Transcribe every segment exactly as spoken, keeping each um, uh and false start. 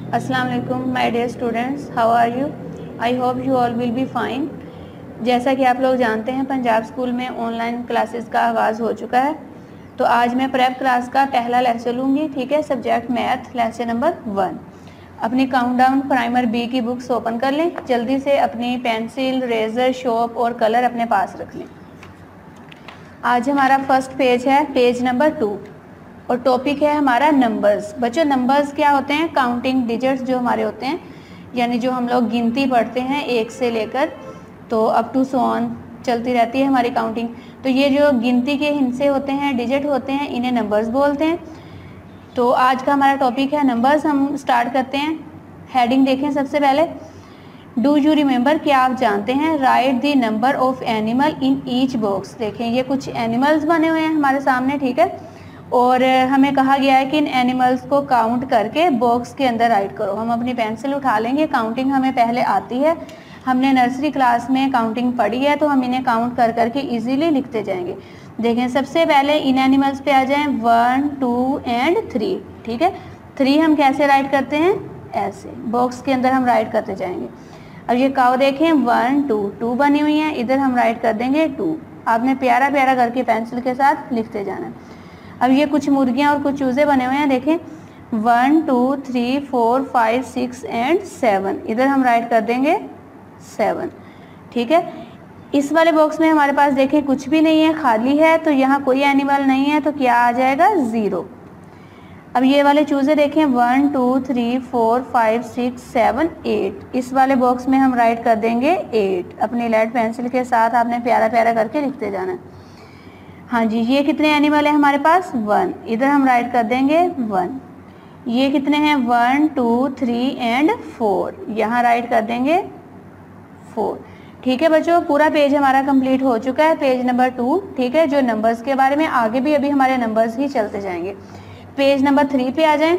अस्सलाम वालेकुम my dear students, how are you? I hope you all will be fine. जैसा कि आप लोग जानते हैं, पंजाब स्कूल में ऑनलाइन क्लासेस का आगाज़ हो चुका है। तो आज मैं प्रेप क्लास का पहला लेसन लूँगी, ठीक है। Subject math, lesson number one. अपनी काउंटडाउन प्राइमर बी की बुक्स ओपन कर लें। जल्दी से अपनी पेंसिल, रेजर, शॉर्प और कलर अपने पास रख लें। आज हमारा फर्स्ट पेज है, पेज नंबर टू, और टॉपिक है हमारा नंबर्स। बच्चों, नंबर्स क्या होते हैं? काउंटिंग डिजिट्स जो हमारे होते हैं, यानी जो हम लोग गिनती पढ़ते हैं एक से लेकर तो अप टू सो ऑन चलती रहती है हमारी काउंटिंग। तो ये जो गिनती के हिस्से होते हैं, डिजिट होते हैं, इन्हें नंबर्स बोलते हैं। तो आज का हमारा टॉपिक है नंबर्स। हम स्टार्ट करते हैं। हेडिंग देखें सबसे पहले, डू यू रिमेंबर, क्या आप जानते हैं? Write the number of animal in each box. देखें, ये कुछ एनिमल्स बने हुए हैं हमारे सामने, ठीक है। और हमें कहा गया है कि इन एनिमल्स को काउंट करके बॉक्स के अंदर राइट करो। हम अपनी पेंसिल उठा लेंगे। काउंटिंग हमें पहले आती है, हमने नर्सरी क्लास में काउंटिंग पढ़ी है, तो हम इन्हें काउंट कर करके इजीली लिखते जाएंगे। देखें, सबसे पहले इन एनिमल्स पे आ जाएं, वन, टू एंड थ्री, ठीक है। थ्री हम कैसे राइट करते हैं? ऐसे बॉक्स के अंदर हम राइट करते जाएंगे। अब ये काव देखें, वन, टू, टू बनी हुई है, इधर हम राइट कर देंगे टू। आपने प्यारा प्यारा करके पेंसिल के साथ लिखते जाना है। अब ये कुछ मुर्गियाँ और कुछ चूज़े बने हुए हैं, देखें, one, two, three, four, five, six and seven, इधर हम राइट कर देंगे सेवन, ठीक है। इस वाले बॉक्स में हमारे पास देखें कुछ भी नहीं है, खाली है, तो यहाँ कोई एनिमल नहीं है, तो क्या आ जाएगा? ज़ीरो। अब ये वाले चूज़े देखें, one, two, three, four, five, six, seven, eight, इस वाले बॉक्स में हम राइट कर देंगे एट। अपनी लेड पेंसिल के साथ आपने प्यारा प्यारा करके लिखते जाना है। हाँ जी, ये कितने एनिमल है हमारे पास? वन, इधर हम राइट कर देंगे वन। ये कितने हैं? One, two, three and four, यहाँ राइट कर देंगे फोर, ठीक है बच्चों। पूरा पेज हमारा कंप्लीट हो चुका है, पेज नंबर टू, ठीक है। जो नंबर्स के बारे में आगे भी अभी हमारे नंबर्स ही चलते जाएंगे। पेज नंबर थ्री पे आ जाएं,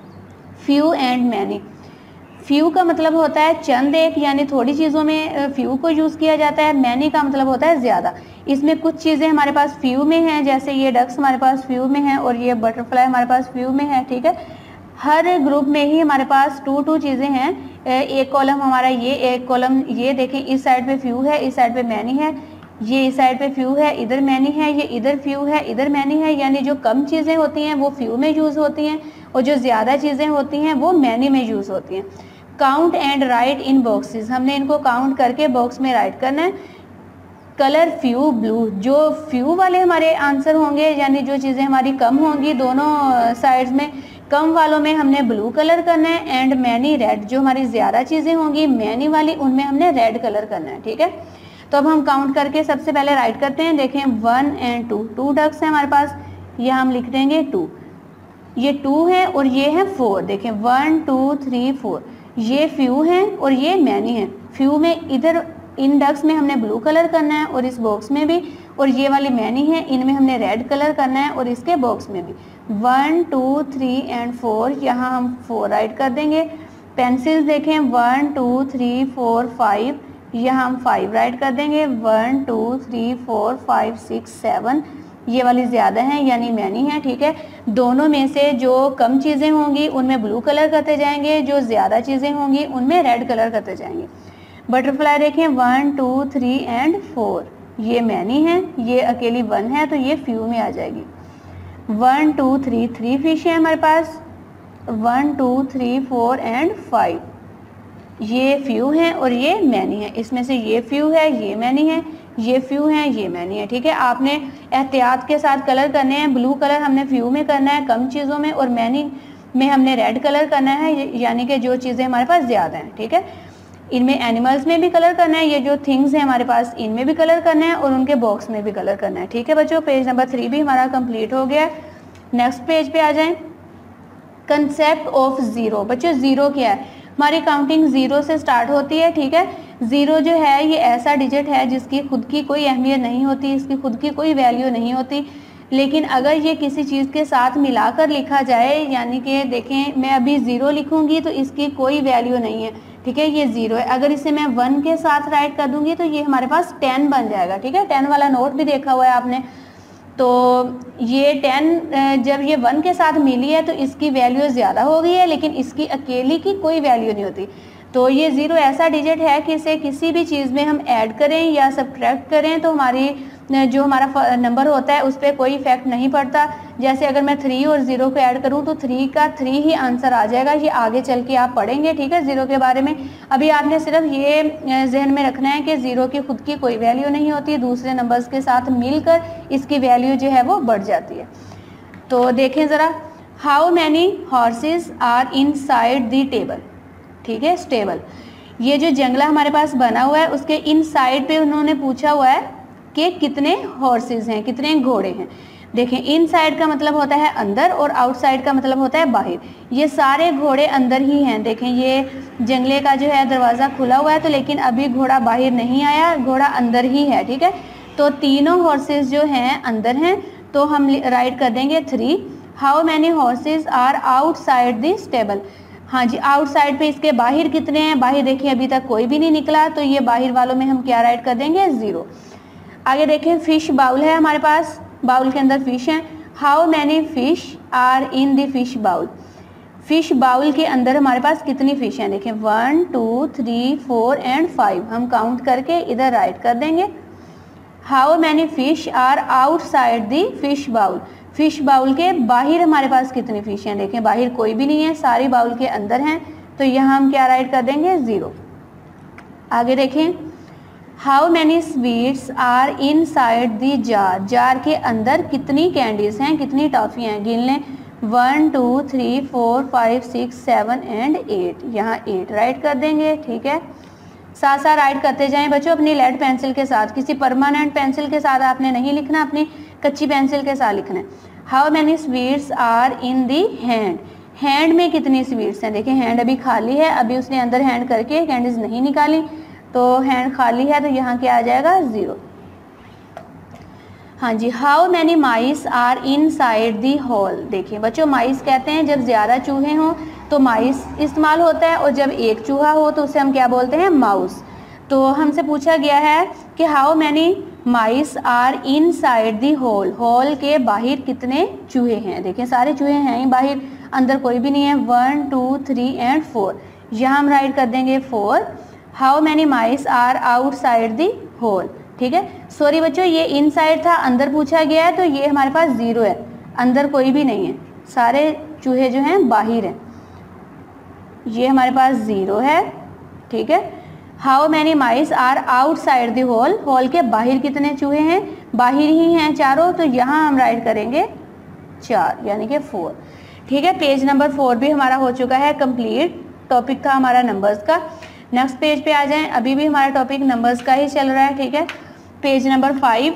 फ्यू एंड मैनी। फ्यू का मतलब होता है चंद एक, यानी थोड़ी चीज़ों में फ्यू को यूज़ किया जाता है। मैनी का मतलब होता है ज़्यादा। इसमें कुछ चीज़ें हमारे पास फ्यू में हैं, जैसे ये डक्स हमारे पास फ्यू में है और ये बटरफ्लाई हमारे पास फ्यू में है, ठीक है। हर ग्रुप में ही हमारे पास टू टू चीज़ें हैं। एक कॉलम हमारा ये, एक कॉलम ये, देखें, इस साइड पे फ्यू है, इस साइड पे मैनी है, ये इस साइड पे फ्यू है, इधर मैनी है, ये इधर फ्यू है, इधर मैनी है। यानी जो कम चीज़ें होती हैं वो फ्यू में यूज़ होती हैं और जो ज़्यादा चीज़ें होती हैं वो मैनी में यूज़ होती हैं। Count and write in boxes, हमने इनको काउंट करके बॉक्स में राइट करना है। कलर फ्यू ब्लू, जो फ्यू वाले हमारे आंसर होंगे, यानी जो चीज़ें हमारी कम होंगी दोनों साइड्स में, कम वालों में हमने ब्लू कलर करना है। एंड मैनी रेड, जो हमारी ज़्यादा चीज़ें होंगी मैनी वाली, उनमें हमने रेड कलर करना है, ठीक है। तो अब हम काउंट करके सबसे पहले राइट करते हैं। देखें, one and two, two ducks है हमारे पास, ये हम लिख देंगे टू। ये टू है और ये है फोर, देखें, वन, टू, थ्री, फोर, ये फ्यू हैं और ये मैनी है। फ्यू में इधर इन डक्स में हमने ब्लू कलर करना है और इस बॉक्स में भी, और ये वाली मैनी है, इनमें हमने रेड कलर करना है और इसके बॉक्स में भी। One, two, three and four, यहाँ हम फोर राइट कर देंगे। पेंसिल्स देखें, one, two, three, four, five, यहाँ हम फाइव राइट कर देंगे। One, two, three, four, five, six, seven, ये वाली ज़्यादा है यानी मैनी है, ठीक है। दोनों में से जो कम चीज़ें होंगी उनमें ब्लू कलर करते जाएंगे, जो ज़्यादा चीज़ें होंगी उनमें रेड कलर करते जाएंगे। बटरफ्लाई देखें, one, two, three and four, ये मैनी है, ये अकेली वन है, तो ये फ्यू में आ जाएगी। One, two, three, three fish है हमारे पास। One, two, three, four and five, ये फ्यू है और ये मैनी है। इसमें से ये फ्यू है, ये मैनी है, ये फ्यू है, ये मैनी है, ठीक है। आपने एहतियात के साथ कलर करने हैं। ब्लू कलर हमने फ्यू में करना है कम चीज़ों में, और मैनी में हमने रेड कलर करना है, यानी कि जो चीज़ें हमारे पास ज़्यादा हैं, ठीक है। इनमें एनिमल्स में भी कलर करना है, ये जो थिंग्स हैं हमारे पास इनमें भी कलर करना है और उनके बॉक्स में भी कलर करना है, ठीक है बच्चों। पेज नंबर थ्री भी हमारा कंप्लीट हो गया। नेक्स्ट पेज पे आ जाएं। Concept of zero. बच्चों, ज़ीरो क्या है? हमारी काउंटिंग ज़ीरो से स्टार्ट होती है, ठीक है। ज़ीरो जो है ये ऐसा डिजिट है जिसकी खुद की कोई अहमियत नहीं होती, इसकी खुद की कोई वैल्यू नहीं होती, लेकिन अगर ये किसी चीज़ के साथ मिलाकर लिखा जाए, यानी कि देखें, मैं अभी ज़ीरो लिखूंगी तो इसकी कोई वैल्यू नहीं है, ठीक है, ये ज़ीरो है। अगर इसे मैं वन के साथ राइट कर दूंगी तो ये हमारे पास टेन बन जाएगा, ठीक है। टेन वाला नोट भी देखा हुआ है आपने। तो ये टेन जब ये वन के साथ मिली है तो इसकी वैल्यू ज़्यादा हो गई है, लेकिन इसकी अकेली की कोई वैल्यू नहीं होती। तो ये ज़ीरो ऐसा डिजिट है कि इसे किसी भी चीज़ में हम ऐड करें या सब्ट्रैक्ट करें तो हमारी जो हमारा नंबर होता है उस पर कोई इफेक्ट नहीं पड़ता। जैसे अगर मैं थ्री और ज़ीरो को ऐड करूं तो थ्री का थ्री ही आंसर आ जाएगा। ये आगे चल के आप पढ़ेंगे, ठीक है, ज़ीरो के बारे में। अभी आपने सिर्फ ये जहन में रखना है कि ज़ीरो की खुद की कोई वैल्यू नहीं होती, दूसरे नंबर्स के साथ मिलकर इसकी वैल्यू जो है वो बढ़ जाती है। तो देखें ज़रा, how many horses are inside the table, ठीक है, स्टेबल। ये जो जंगला हमारे पास बना हुआ है उसके इन साइड पे उन्होंने पूछा हुआ है कि कितने हॉर्सेस हैं, कितने घोड़े हैं। देखें, इन साइड का मतलब होता है अंदर और आउटसाइड का मतलब होता है बाहर। ये सारे घोड़े अंदर ही हैं। देखें, ये जंगले का जो है दरवाज़ा खुला हुआ है तो लेकिन अभी घोड़ा बाहर नहीं आया, घोड़ा अंदर ही है, ठीक है। तो तीनों हॉर्सेस जो हैं अंदर हैं, तो हम राइट कर देंगे three. How many horses are outside the stable. हाँ जी, आउटसाइड पे इसके बाहर कितने हैं, बाहर देखिए अभी तक कोई भी नहीं निकला, तो ये बाहर वालों में हम क्या राइट कर देंगे, ज़ीरो। आगे देखें, फिश बाउल है हमारे पास, बाउल के अंदर फिश हैं। How many fish are in the fish bowl. Fish bowl के अंदर हमारे पास कितनी फिश हैं, देखें one two three four and five, हम काउंट करके इधर राइट कर देंगे। How many fish are outside the fish bowl. Fish bowl के बाहर हमारे पास कितनी फिश हैं, देखें बाहर कोई भी नहीं है, सारी बाउल के अंदर हैं, तो यहाँ हम क्या राइट कर देंगे, ज़ीरो। आगे देखें, how many sweets are inside the jar. Jar के अंदर कितनी कैंडीज़ हैं, कितनी टॉफ़ियाँ हैं, गिन लें, one two three four five six seven and eight, यहाँ एट राइट कर देंगे, ठीक है। साथ साथ राइट करते जाएं बच्चों अपनी लेड पेंसिल के साथ, किसी परमानेंट पेंसिल के साथ आपने नहीं लिखना, अपनी कच्ची पेंसिल के साथ लिखना है। How many sweets are in the hand. Hand में कितनी स्वीट्स हैं, देखिए हैंड अभी खाली है, अभी उसने अंदर हैंड करके कैंडीज नहीं निकाली, तो हैंड खाली है, तो यहाँ क्या आ जाएगा, ज़ीरो। हाँ जी, how many mice are inside the hole. देखिए बच्चों, माइस कहते हैं जब ज़्यादा चूहे हों तो माइस इस्तेमाल होता है, और जब एक चूहा हो तो उसे हम क्या बोलते हैं, माउस। तो हमसे पूछा गया है कि how many mice are inside the hole. Hole के बाहर कितने चूहे हैं, देखिए सारे चूहे हैं ही बाहर, अंदर कोई भी नहीं है, one two three and four, यहाँ हम राइट कर देंगे four. How many mice are outside the hole, ठीक है। सॉरी बच्चों, ये इनसाइड था, अंदर पूछा गया है, तो ये हमारे पास ज़ीरो है, अंदर कोई भी नहीं है, सारे चूहे जो हैं बाहर हैं, ये हमारे पास ज़ीरो है, ठीक है। How many mice are outside the hole. Hole के बाहर कितने चूहे हैं, बाहर ही हैं चारों, तो यहाँ हम राइट करेंगे चार, यानी कि फोर, ठीक है। पेज नंबर फोर भी हमारा हो चुका है कंप्लीट। टॉपिक था हमारा नंबर्स का। नेक्स्ट पेज पे आ जाएं, अभी भी हमारा टॉपिक नंबर्स का ही चल रहा है, ठीक है। Page number five,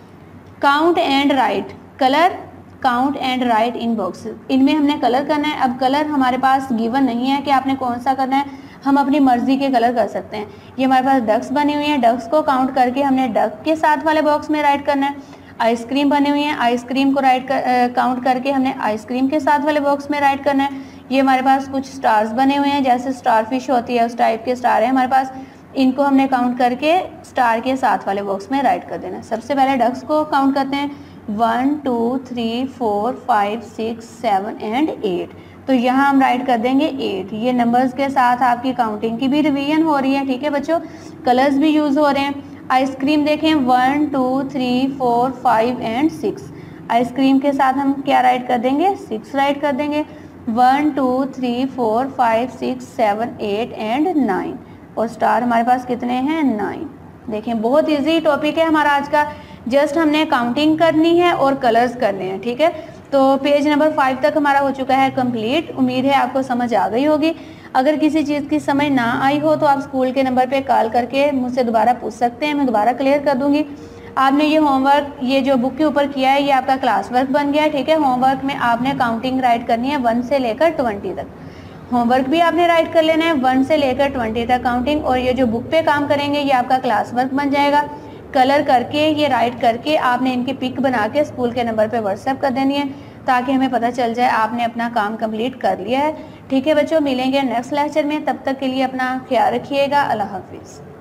count and write, colour count and write in boxes. इनमें हमने कलर करना है। अब कलर हमारे पास गिवन नहीं है कि आपने कौन सा करना है, हम अपनी मर्जी के कलर कर सकते हैं। ये हमारे पास डक्स बनी हुई हैं, डक्स को काउंट करके हमने डक के साथ वाले बॉक्स में राइट करना है। आइसक्रीम बनी हुई है, आइसक्रीम को राइट कर, काउंट करके हमने आइसक्रीम के साथ वाले बॉक्स में राइट करना है। ये हमारे पास कुछ स्टार्स बने हुए हैं, जैसे स्टार फिश होती है उस टाइप के स्टार है हमारे पास, इनको हमने काउंट करके स्टार के साथ वाले बॉक्स में राइट कर देना है। सबसे पहले डक्स को काउंट करते हैं, one two three four five six seven and eight, तो यहाँ हम राइट कर देंगे एट। ये नंबर्स के साथ आपकी काउंटिंग की भी रिवीजन हो रही है, ठीक है बच्चों। कलर्स भी यूज़ हो रहे हैं। आइसक्रीम देखें, one two three four five and six, ice cream के साथ हम क्या राइट कर देंगे, सिक्स राइट कर देंगे। One two three four five six seven eight and nine, और स्टार हमारे पास कितने हैं, नाइन। देखें बहुत इजी टॉपिक है हमारा आज का, जस्ट हमने काउंटिंग करनी है और कलर्स करने हैं, ठीक है। तो पेज नंबर फाइव तक हमारा हो चुका है कंप्लीट। उम्मीद है आपको समझ आ गई होगी। अगर किसी चीज़ की समझ ना आई हो तो आप स्कूल के नंबर पे कॉल करके मुझसे दोबारा पूछ सकते हैं, मैं दोबारा क्लियर कर दूंगी। आपने ये होमवर्क, ये जो बुक के ऊपर किया है, ये आपका क्लास वर्क बन गया है, ठीक है। होमवर्क में आपने काउंटिंग राइट करनी है वन से लेकर ट्वेंटी तक। होमवर्क भी आपने राइट कर लेना है वन से लेकर ट्वेंटी तक काउंटिंग, और ये जो बुक पे काम करेंगे ये आपका क्लास वर्क बन जाएगा। कलर करके ये राइट करके आपने इनकी पिक बना के स्कूल के नंबर पे व्हाट्सएप कर देनी है, ताकि हमें पता चल जाए आपने अपना काम कंप्लीट कर लिया है, ठीक है बच्चों। मिलेंगे नेक्स्ट लेक्चर में, तब तक के लिए अपना ख्याल रखिएगा। अल्लाह हाफिज़।